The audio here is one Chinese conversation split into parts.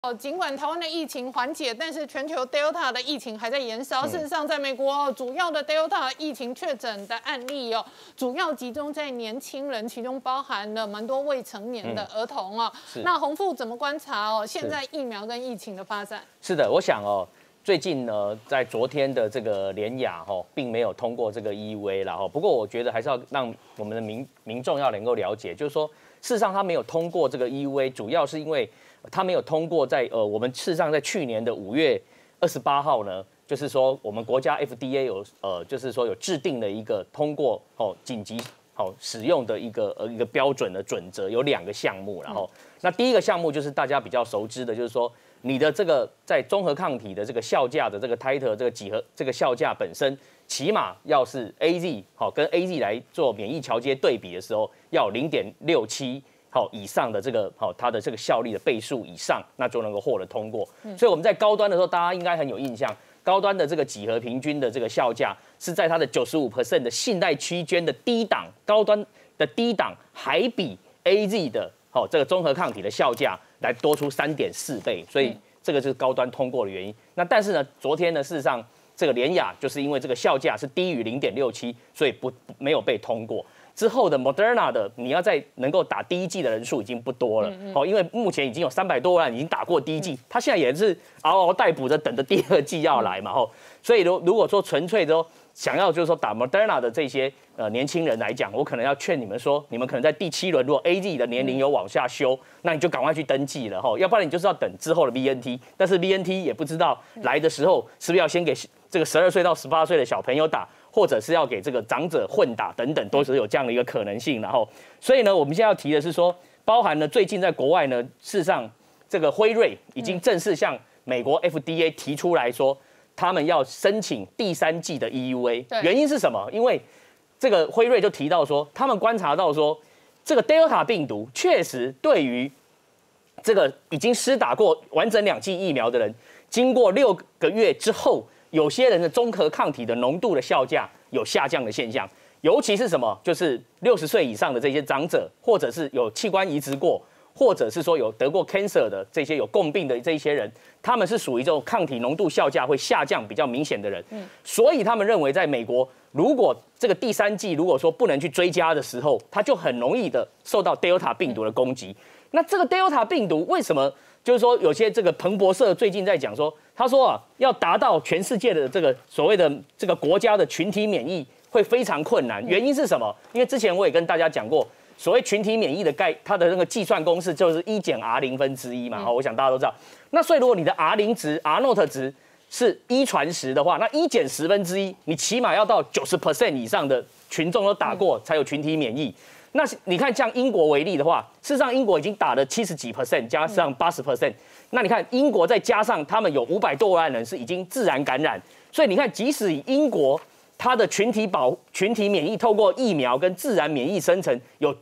尽管台湾的疫情缓解，但是全球 Delta 的疫情还在延烧。事实上，在美国主要的 Delta 疫情确诊的案例主要集中在年轻人，其中包含了蛮多未成年的儿童那洪富怎么观察现在疫苗跟疫情的发展？ 是的，我想最近呢，在昨天的这个联亚并没有通过这个 EUA 啦不过我觉得还是要让我们的民众要能够了解，就是说，事实上他没有通过这个 EUA， 主要是因为他没有通过在我们事实上在去年的5月28号呢，就是说我们国家 FDA 有就是说有制定了一个通过紧急使用的一个标准的准则，有2个项目，然后那第一个项目就是大家比较熟知的，就是说你的这个在综合抗体的这个效价的这个 titer 这个几何这个效价本身，起码要是 AZ 跟 AZ 来做免疫桥接对比的时候，要有0.67。以上的这个它的这个效力的倍数以上，那就能够获得通过。所以我们在高端的时候，大家应该很有印象，高端的这个几何平均的这个效价是在它的95% 的信贷区间的低档，高端的低档还比 AZ 的这个综合抗体的效价来多出3.4倍，所以这个就是高端通过的原因。那但是呢，昨天呢，事实上这个联亚就是因为这个效价是低于0.67，所以没有被通过。之后的 Moderna 的，你要再能够打第1剂的人数已经不多了，因为目前已经有300多万已经打过第1剂，他现在也是嗷嗷待哺着等着第2剂要来嘛，所以如果说纯粹的想要就是说打 Moderna 的这些年轻人来讲，我可能要劝你们说，你们可能在第7轮，如果 AZ 的年龄有往下修，那你就赶快去登记了要不然你就是要等之后的 BNT， 但是 BNT 也不知道来的时候是不是要先给这个12岁到18岁的小朋友打。或者是要给这个长者混打等等，都是有这样的一个可能性。然后，所以呢，我们现在要提的是说，包含了最近在国外呢，事实上这个辉瑞已经正式向美国 FDA 提出来说，他们要申请第3剂的 EUA。原因是什么？因为这个辉瑞就提到说，他们观察到说，这个 Delta 病毒确实对于这个已经施打过完整2剂疫苗的人，经过6个月之后。有些人的综合抗体的浓度的效价有下降的现象，尤其是什么？就是60岁以上的这些长者，或者是有器官移植过，或者是说有得过 cancer 的这些有共病的这些人，他们是属于这种抗体浓度效价会下降比较明显的人。所以他们认为，在美国，如果这个第3剂如果说不能去追加的时候，它就很容易的受到 Delta 病毒的攻击。那这个 Delta 病毒为什么？就是说，有些这个彭博社最近在讲说，他说要达到全世界的这个所谓的这个国家的群体免疫会非常困难。原因是什么？因为之前我也跟大家讲过，所谓群体免疫的它的那个计算公式就是1减 R0/1嘛，我想大家都知道。那所以如果你的 R0值 R0 值是1×10的话，那1减10分之1，你起码要到90% 以上的群众都打过才有群体免疫。那你看，像英国为例的话，事实上英国已经打了70几%，加上80%。那你看英国再加上他们有500多万人是已经自然感染，所以你看，即使以英国它的群体免疫透过疫苗跟自然免疫生成有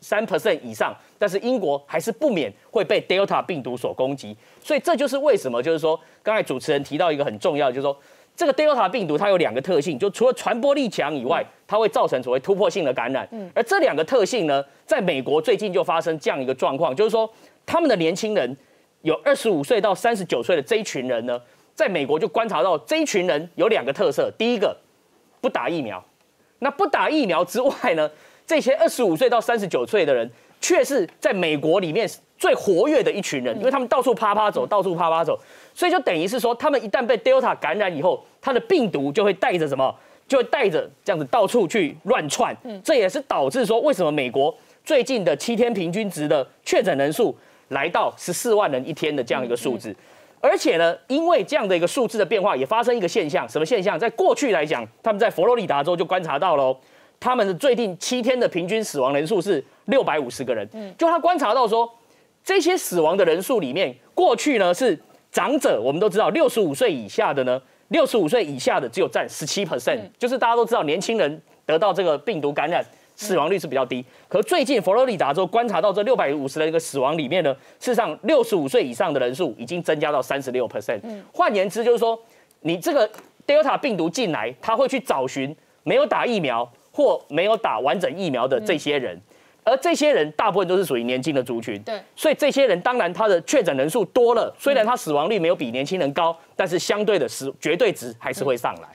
93% 以上，但是英国还是不免会被 Delta 病毒所攻击。所以这就是为什么，就是说刚才主持人提到一个很重要的，就是说。这个 Delta 病毒它有2个特性，就除了传播力强以外，它会造成所谓突破性的感染。而这2个特性呢，在美国最近就发生这样一个状况，就是说他们的年轻人有25岁到39岁的这一群人呢，在美国就观察到这一群人有2个特色，第一个不打疫苗，那不打疫苗之外呢，这些25岁到39岁的人却是在美国里面最活跃的一群人，因为他们到处趴趴走，所以就等于是说，他们一旦被 Delta 感染以后，它的病毒就会带着什么？就会带着这样子到处去乱窜。这也是导致说，为什么美国最近的7天平均值的确诊人数来到14万人一天的这样一个数字。而且呢，因为这样的一个数字的变化，也发生一个现象，什么现象？在过去来讲，他们在佛罗里达州就观察到了，他们的最近7天的平均死亡人数是650个人。就他观察到说，这些死亡的人数里面，过去呢是长者，我们都知道65岁以下的呢，65岁以下的只有占17%，就是大家都知道年轻人得到这个病毒感染，死亡率是比较低。可最近佛罗里达州观察到这650的一个死亡里面呢，事实上65岁以上的人数已经增加到36%。换言之，就是说你这个 Delta 病毒进来，它会去找寻没有打疫苗或没有打完整疫苗的这些人。 而这些人大部分都是属于年轻的族群， 对， 所以这些人当然他的确诊人数多了，虽然他死亡率没有比年轻人高，但是相对的绝对值还是会上来。